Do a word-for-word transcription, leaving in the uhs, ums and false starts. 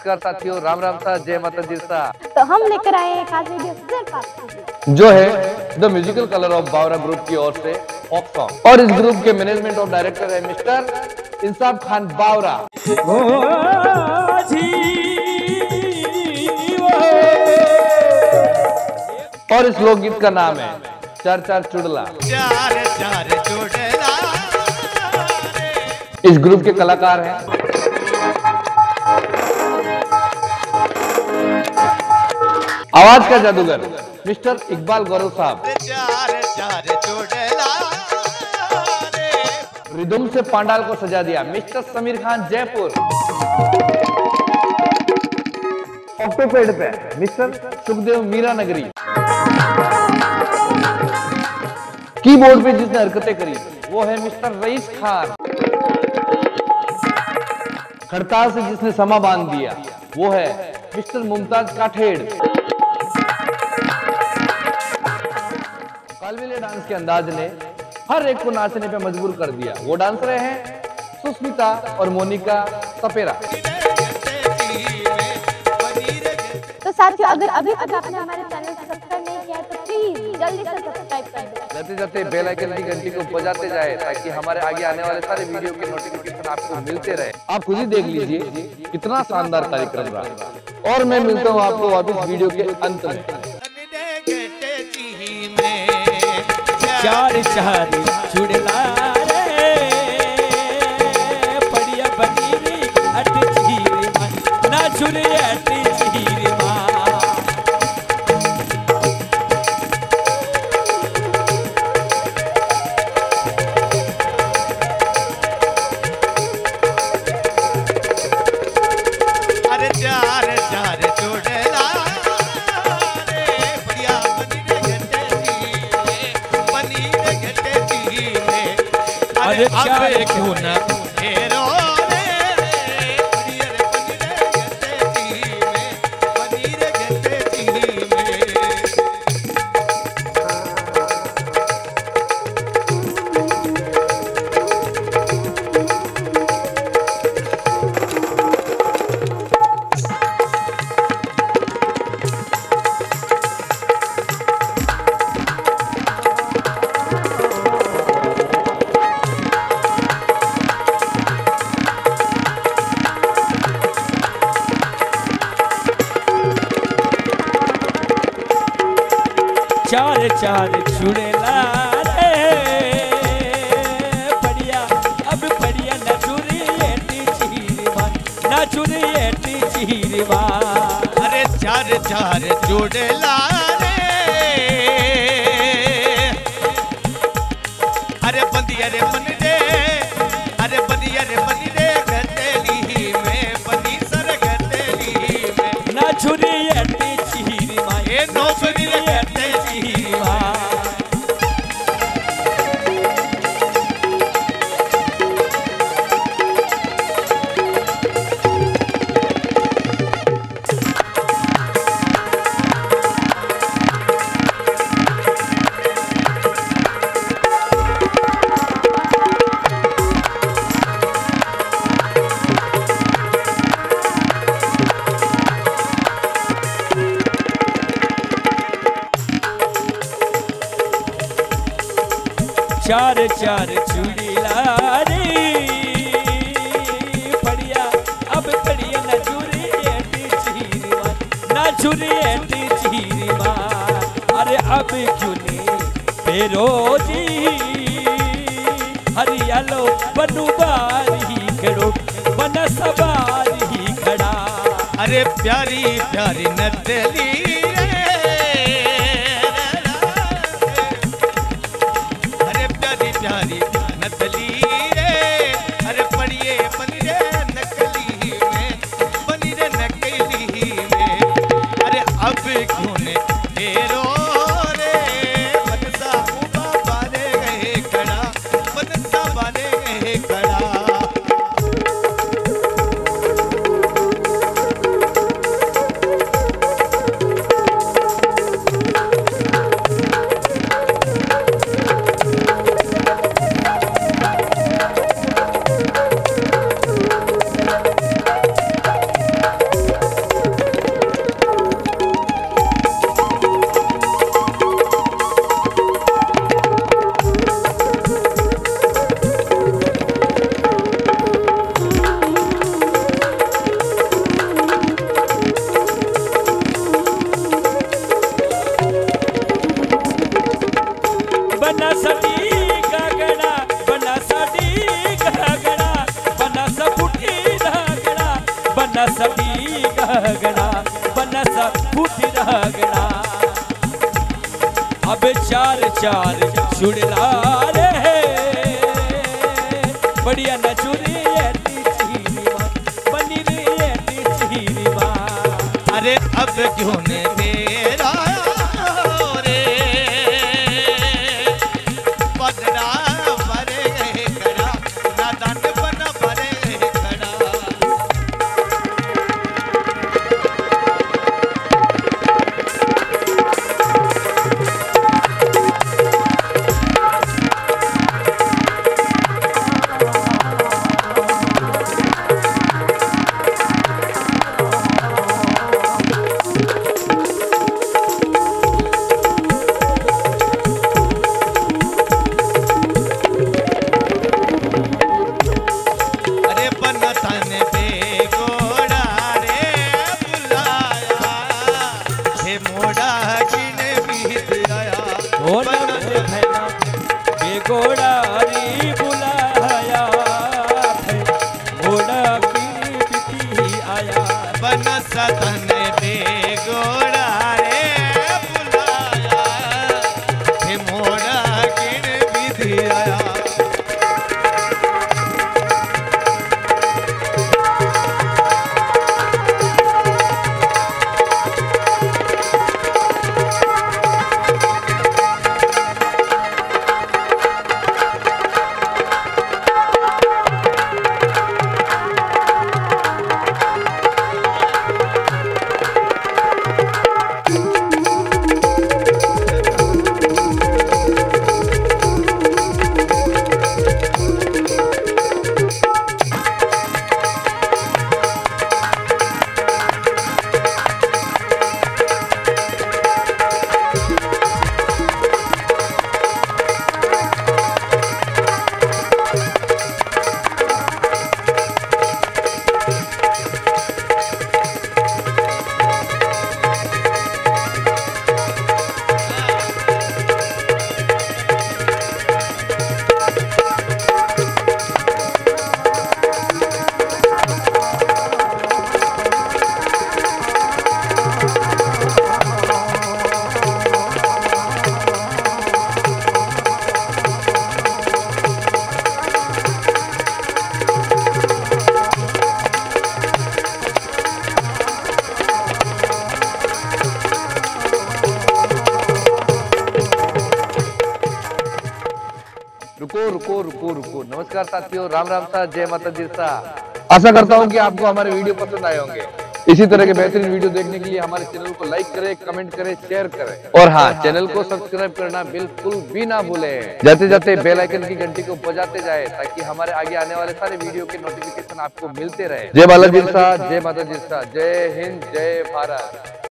नमस्कार साथियों, राम राम सा, जय माता दी सा। तो हम लेकर आए एक खास वीडियो सिर्फ आपके लिए, जो है the musical colour of Bawra group की ओर से पॉप सॉन्ग, और इस ग्रुप के मैनेजमेंट और डायरेक्टर है मिस्टर इंसाफ खान बावरा। और इस लोकगीत का नाम है चार चार चुड़ला। चार चार चुड़ला। इस ग्रुप के कलाकार हैं आवाज का जादूगर मिस्टर इकबाल गौरव साहब, चार चार चुड़ला। रिदम से पांडाल को सजा दिया मिस्टर समीर खान जयपुर। ऑक्टोपेड पे मिस्टर सुखदेव मीरा नगरी। कीबोर्ड पे जिसने हरकतें करी वो है मिस्टर रईस खान। खड़ताल से जिसने समा बांध दिया वो है मिस्टर मुमताज काठेड़। कालबेलिया डांस के अंदाज ने हर एक को नाचने पे मजबूर कर दिया। वो डांस रहे हैं सुस्मिता और मोनिका सपेरा। तो साथियों, अगर अभी तक आपने हमारे चैनल को सब्सक्राइब नहीं किया है तो प्लीज जल्दी से सब्सक्राइब कर दें। जाते जाते बेल आइकन की घंटी को बजाते जाए ताकि हमारे आगे आने वाले सारे वीडियो के नोटिफिकेशन आपको मिलते रहे। आप खुद ही देख लीजिए कितना शानदार कार्यक्रम रहा। और मैं मिलता हूँ आपको वापस वीडियो के अंत में। चार चार चुड़ला रे पड़िया बनीरी अट चीरी मन ना चुरे अट चीरी मां। अरे चार चार चुड़ला रे बढ़िया अरे चार क्यों ना हेरो रे बढ़िया रे बनी रे गते ती में। चार चार चुड़ला रे बढ़िया अब बढ़िया न चुरी एटी चीरी मां न चुरी एटी चीरी मां। अरे चार चार चुड़ला रे अरे बंदिया रे बनी रे अरे बंदिया रे बनी रे गतेली में बनी सर गतेली में न चुरी एटी चीरी मां ए नो चुरी रे गते चीरी मां। चार चार चुड़ीला रे बढ़िया अब बढ़िया न चुरी एटी चीरी मां न चुरी एटी चीरी मां। अरे अब क्यों ने बेरोजी हरियालो बनू बारी खड़ो बन सवारी खड़ा। अरे प्यारी प्यारी नदली प्यारी नकली रे अरे पढ़िए बनी रे नकली में बनी रे नकली में। अरे अब क्यों ने हेरो रे मनसा उबा बारे गए खड़ा मनसा बारे गए खड़ा। चार छुड़ला रे बढ़िया नचुरी एटी चीनी माँ बनी रे एटी चीनी माँ। अरे अब क्यों ने तेरा रे पगड़ा भरे खड़ा नादान बना भरे खड़ा। बेगोड़ारी बुलाया घोड़ा की बिटी आया बन सतन बेगोड़ा रे बुलाया हे मोड़ा किन विधि आया। रुको रुको रुको रुको नमस्कार साथियों, राम राम सा, जय माता दी सा। आशा करता हूँ कि आपको हमारे वीडियो पसंद आए होंगे। इसी तरह के बेहतरीन वीडियो देखने के लिए हमारे चैनल को लाइक करें, कमेंट करें, शेयर करें और हाँ, चैनल को सब्सक्राइब करना बिल्कुल भी ना भूलें। जाते जाते बेल आइकन की घंटी को बजाते जाए ताकि हमारे आगे आने वाले सारे वीडियो के नोटिफिकेशन आपको मिलते रहे। जय बालाजी सा, जय माता दी सा, जय हिंद, जय भारत।